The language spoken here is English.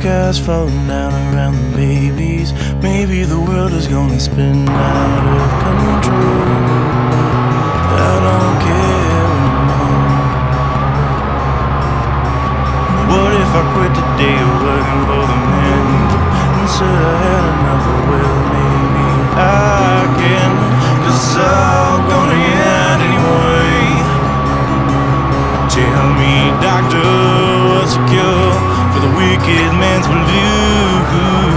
skies falling down around the babies. Maybe the world is gonna spin out of control. I don't care anymore. What if I quit today working for the men and said I had enough? Well, maybe I can, 'cause I'm gonna end anyway. Tell me, doctor, what's the cure for the wicked man's blues?